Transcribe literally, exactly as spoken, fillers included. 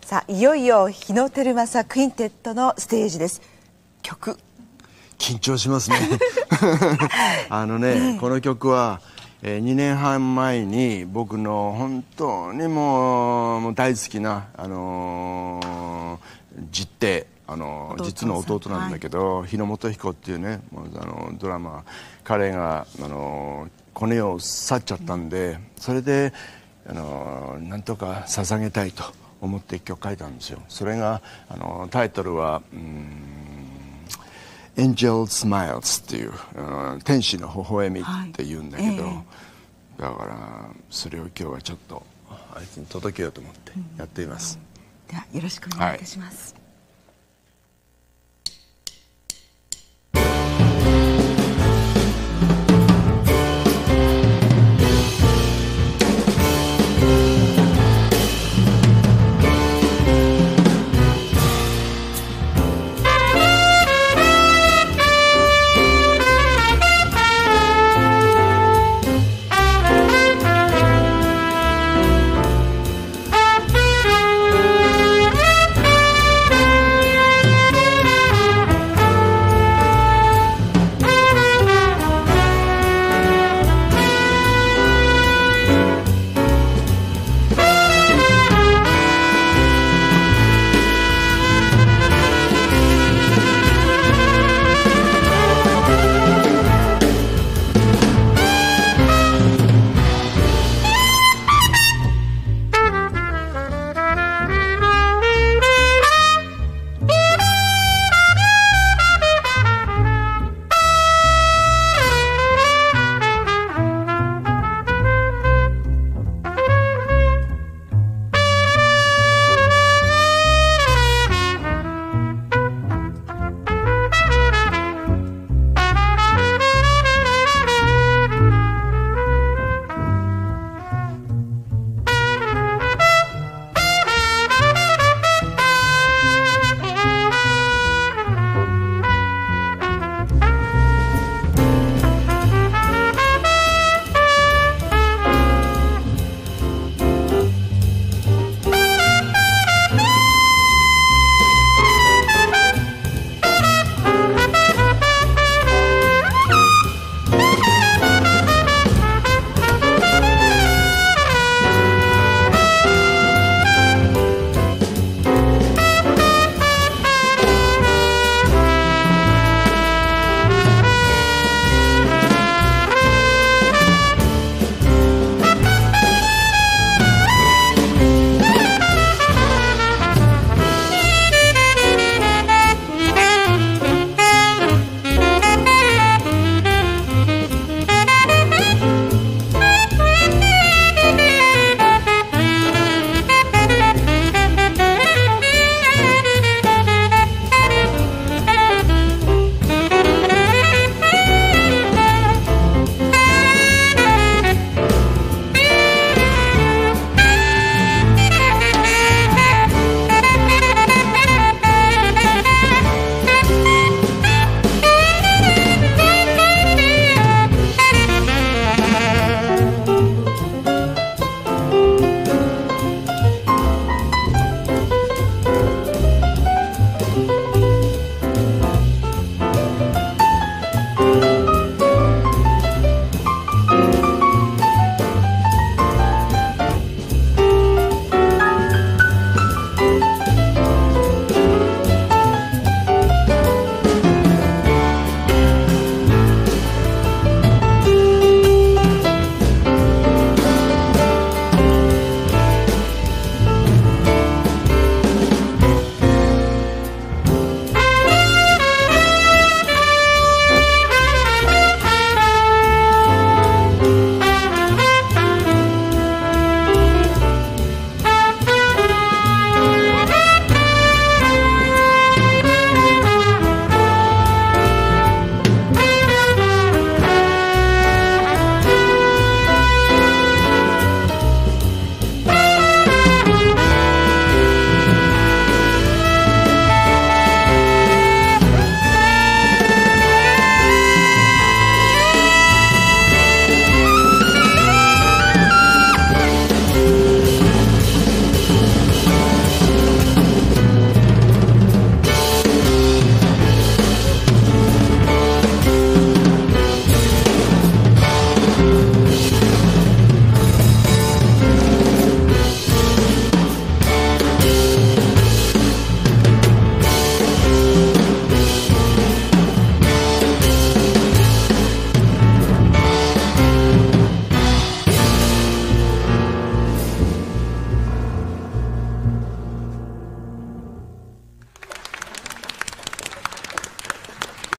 さあいよいよ日野照正クインテットのステージです。曲緊張しますねあのね、えー、この曲は、えー、にねんはん前に僕の本当にもう、もう大好きな、あのー、実弟、あのー、実の弟なんだけど、はい、日野元彦っていうね、もうあのドラマ、彼が、あのー、この世を去っちゃったんで、うん、それで、あのー、なんとか捧げたいと思って一曲書いたんですよ。それが、あのー、タイトルはうんAngel Smiles っていう、うん、天使の微笑みって言うんだけど、はいえー、だからそれを今日はちょっとあいつに届けようと思ってやっています。 うんうん、ではよろしくお願いいたします。はい。